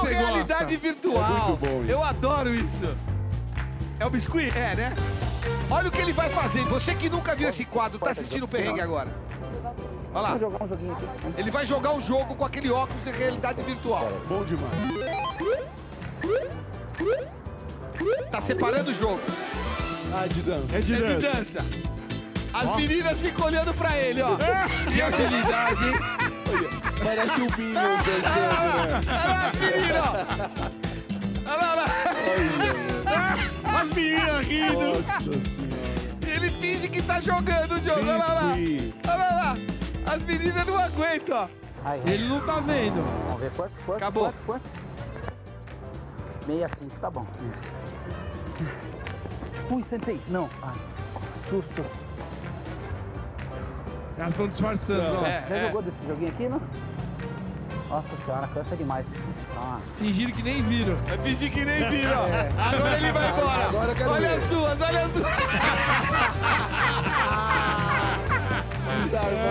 você realidade gosta. virtual. É muito bom isso. Eu adoro isso. É o biscuit? É, né? Olha o que ele vai fazer. Você que nunca viu esse quadro, tá assistindo o perrengue agora. Olha lá. Vamos jogar um joguinho aqui. Ele vai jogar um jogo com aquele óculos de realidade virtual. Bom demais. Tá separando o jogo. Ah, de dança. É de dança. As meninas ficam olhando pra ele, ó. Que habilidade, hein? Parece o Minions dançando, né? Olha lá as meninas, ó. Olha lá, olha lá. As meninas rindo. Nossa senhora. Ele finge que tá jogando o jogo. Olha lá. Biscuit. Olha lá. As meninas não aguentam, ó. Aí, Ele não tá vendo. vamos ver quanto. Acabou. Quanto? 65, tá bom. Ui, sentei. Não. Ah, susto. Elas estão disfarçando, ó. Já jogou desse joguinho aqui, não? Nossa senhora, cansa demais. Ah. Fingiram que nem viram. Vai fingir que nem viram, ó. Agora ele vai embora. Agora eu quero Olha ver. as duas, olha as duas. Desarmou